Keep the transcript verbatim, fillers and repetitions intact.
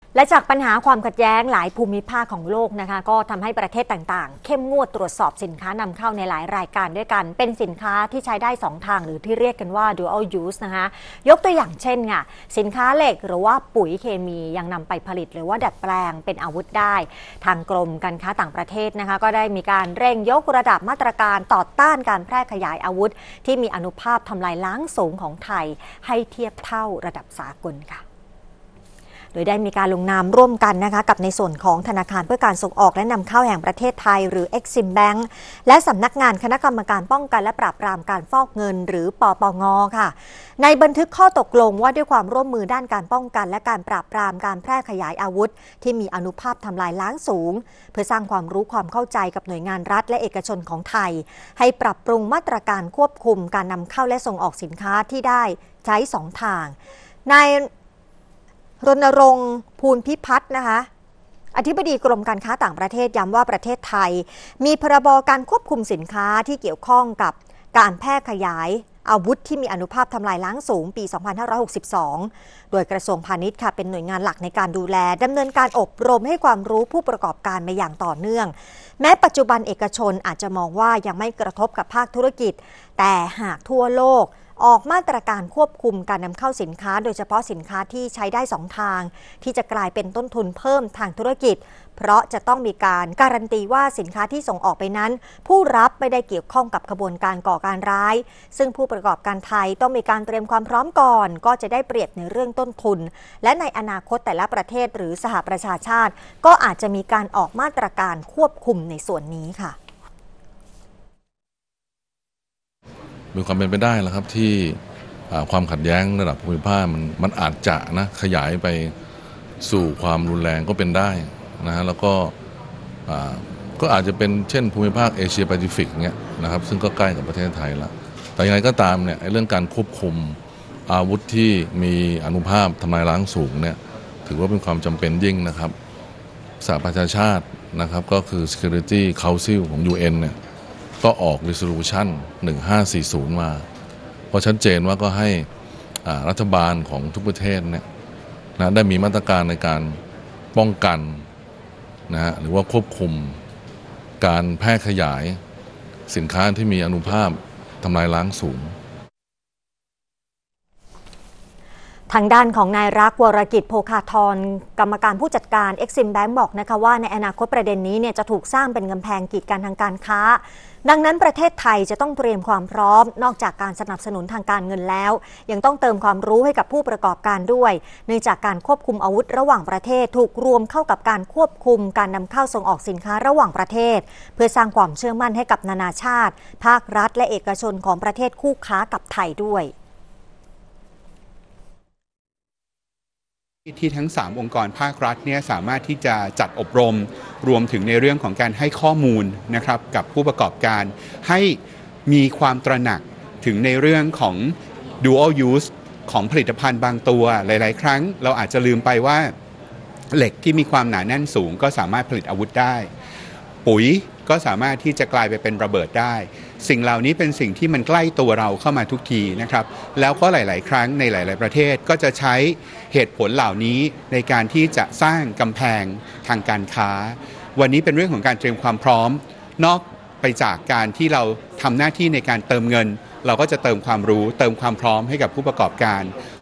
และจากปัญหาความขัดแย้งหลายภูมิภาคของโลกนะคะก็ทำให้ประเทศต่างๆเข้มงวดตรวจสอบสินค้านำเข้าในหลายรายการด้วยกันเป็นสินค้าที่ใช้ได้สองทางหรือที่เรียกกันว่า dual use นะคะยกตัวอย่างเช่นค่ะสินค้าเหล็กหรือว่าปุ๋ยเคมียังนำไปผลิตหรือว่าดัดแปลงเป็นอาวุธได้ทางกรมการค้าต่างประเทศนะคะก็ได้มีการเร่งยกระดับมาตรการต่อต้านการแพร่ขยายอาวุธที่มีอานุภาพทำลายล้างสูงของไทยให้เทียบเท่าระดับสากลค่ะโดยได้มีการลงนามร่วมกันนะคะกับในส่วนของธนาคารเพื่อการส่งออกและนำเข้าแห่งประเทศไทยหรือ Exim Bank และสำนักงานคณะกรรมการป้องกันและปราบปรามการฟอกเงินหรือปปง.ค่ะในบันทึกข้อตกลงว่าด้วยความร่วมมือด้านการป้องกันและการปราบปรามการแพร่ขยายอาวุธที่มีอานุภาพทำลายล้างสูงเพื่อสร้างความรู้ความเข้าใจกับหน่วยงานรัฐและเอกชนของไทยให้ปรับปรุงมาตรการควบคุมการนำเข้าและส่งออกสินค้าที่ได้ใช้สองทางในรณรงค์ภูลพิพัฒน์นะคะอธิบดีกรมการค้าต่างประเทศย้ำว่าประเทศไทยมีพรบการควบคุมสินค้าที่เกี่ยวข้องกับการแพร่ขยายอาวุธที่มีอานุภาพทำลายล้างสูงปี สองพันห้าร้อยหกสิบสอง โดยกระทรวงพาณิชย์ค่ะเป็นหน่วยงานหลักในการดูแลดำเนินการอบรมให้ความรู้ผู้ประกอบการมาอย่างต่อเนื่องแม้ปัจจุบันเอกชนอาจจะมองว่ายังไม่กระทบกับภาคธุรกิจแต่หากทั่วโลกออกมาตรการควบคุมการนำเข้าสินค้าโดยเฉพาะสินค้าที่ใช้ได้สองทางที่จะกลายเป็นต้นทุนเพิ่มทางธุรกิจเพราะจะต้องมีการการันตีว่าสินค้าที่ส่งออกไปนั้นผู้รับไม่ได้เกี่ยวข้องกับขบวนการก่อการร้ายซึ่งผู้ประกอบการไทยต้องมีการเตรียมความพร้อมก่อนก็จะได้เปรียบในเรื่องต้นทุนและในอนาคตแต่ละประเทศหรือสหประชาชาติก็อาจจะมีการออกมาตรการควบคุมในส่วนนี้ค่ะมีความเป็นไปได้แล้วครับที่ความขัดแย้งระดับภูมิภาคมันมันอาจจะนะขยายไปสู่ความรุนแรงก็เป็นได้นะฮะแล้วก็ก็อาจจะเป็นเช่นภูมิภาคเอเชียแปซิฟิกเงี้ยนะครับซึ่งก็ใกล้กับประเทศไทยแล้วแต่ยังไงก็ตามเนี่ยเรื่องการควบคุมอาวุธที่มีอานุภาพทำลายล้างสูงเนี่ยถือว่าเป็นความจำเป็นยิ่งนะครับสหประชาชาตินะครับก็คือ Security Council ของ ยู เอ็น เนี่ยก็ออก Resolution หนึ่งห้าสี่ศูนย์มาเพราะชัดเจนว่าก็ให้รัฐบาลของทุกประเทศเนี่ยนะได้มีมาตรการในการป้องกันนะฮะหรือว่าควบคุมการแพร่ขยายสินค้าที่มีอานุภาพทำลายล้างสูงทางด้านของนายรักวรกิจโภคาธรกรรมการผู้จัดการ Exim Bank บอกนะคะว่าในอนาคตประเด็นนี้เนี่ยจะถูกสร้างเป็นกำแพงกีดกันทางการค้าดังนั้นประเทศไทยจะต้องเตรียมความพร้อมนอกจากการสนับสนุนทางการเงินแล้วยังต้องเติมความรู้ให้กับผู้ประกอบการด้วยเนื่องจากการควบคุมอาวุธระหว่างประเทศถูกรวมเข้ากับการควบคุมการนำเข้าส่งออกสินค้าระหว่างประเทศเพื่อสร้างความเชื่อมั่นให้กับนานาชาติภาครัฐและเอกชนของประเทศคู่ค้ากับไทยด้วยที่ทั้งสามองค์กรภาครัฐเนี่ยสามารถที่จะจัดอบรมรวมถึงในเรื่องของการให้ข้อมูลนะครับกับผู้ประกอบการให้มีความตระหนักถึงในเรื่องของ dual use ของผลิตภัณฑ์บางตัวหลายๆครั้งเราอาจจะลืมไปว่าเหล็กที่มีความหนาแน่นสูงก็สามารถผลิตอาวุธได้ปุ๋ยก็สามารถที่จะกลายไปเป็นระเบิดได้สิ่งเหล่านี้เป็นสิ่งที่มันใกล้ตัวเราเข้ามาทุกทีนะครับแล้วก็หลายๆครั้งในหลายๆประเทศก็จะใช้เหตุผลเหล่านี้ในการที่จะสร้างกำแพงทางการค้าวันนี้เป็นเรื่องของการเตรียมความพร้อมนอกไปจากการที่เราทำหน้าที่ในการเติมเงินเราก็จะเติมความรู้เติมความพร้อมให้กับผู้ประกอบการ